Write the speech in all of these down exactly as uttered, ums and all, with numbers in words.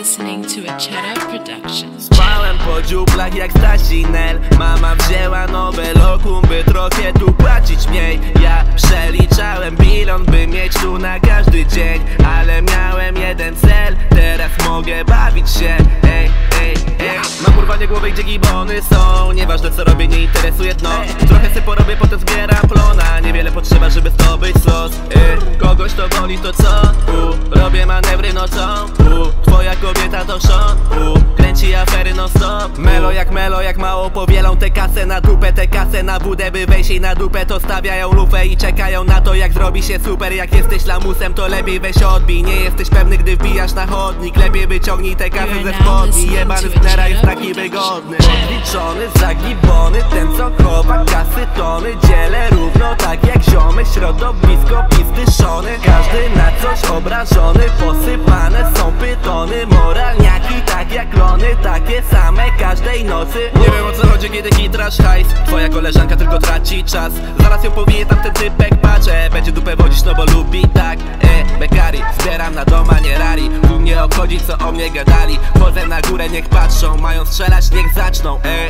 listening to a Cheddar Production. Spałem po dziuplach jak Stasinel. Mama wzięła nowe lokum, by trochę tu płacić mniej. Ja przeliczałem bilon, by mieć tu na każdy dzień. Ale miałem jeden cel, teraz mogę bawić się. Ej, ej, ej. Mam urwanie głowy, gdzie gibony są. Nieważne co robię, nie interesuje dno. Trochę se porobię, potem zbieram plona. Niewiele potrzeba, żeby zdobyć los. y, Kogoś to boli, to co? U, robię manewry nocą. U, twoja kobieta to Sean. U, kręci afery non stop. Melo jak melo, jak mało powielą tę kasę na dupę, tę kasę na budę, by wejść jej na dupę. To stawiają lufę i czekają na to, jak zrobi się super. Jak jesteś lamusem, to lepiej weź odbij. Nie jesteś pewny, gdy wbijasz na chodnik. Lepiej wyciągnij tę kasę ze spodni. Jebany snera jest taki wygodny. Odliczony, zagibony, ten co chowa kasy tony. Dzielę równo tak jak ziomy, środowisko pizdyszony. Każdy na coś obrażony, posypane są pytony. Moralniaki tak jak lony, takie same każdej nocy. Nie wiem o co chodzi, kiedy kitrasz hajs. Twoja koleżanka tylko traci czas. Zaraz ją powije tamten typek, patrzę. Będzie dupę wodzić, no bo lubi tak. E, bekari, zbieram na doma, nie rari. Tu mnie obchodzi co o mnie gadali. Chodzę na górę, niech patrzą. Mają strzelać, niech zaczną, e.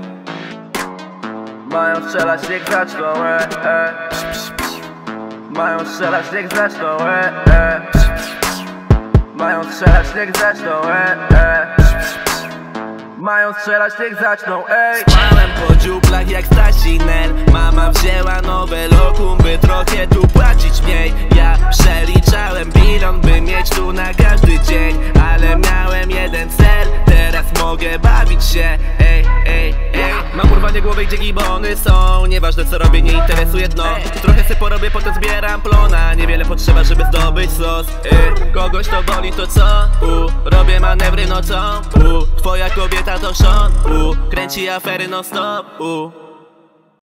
Mają strzelać, niech zaczną, e, e. Mają strzelać, niech zaczną, e, e. Mają strzelać, niech zaczną, e, e. Mają strzelać, niech zaczną, ej. Spałem po dziuplach jak Stasinel. Mama wzięła nowe lokum, by trochę tu płacić mniej. Ja przeliczałem bilon, by mieć tu na każdy dzień. Ale miałem jeden cel, teraz mogę bawić się. Ej, ej, ej. Mam urwanie głowy, gdzie gibony są. Nieważne co robię, nie interesuje dno. Trochę se porobię, potem zbieram plona. Niewiele potrzeba, żeby zdobyć los. y, Kogoś to boli, to co? U, robię manewry nocą. U, twoja kobieta to Sean. U, kręci afery non stop. U.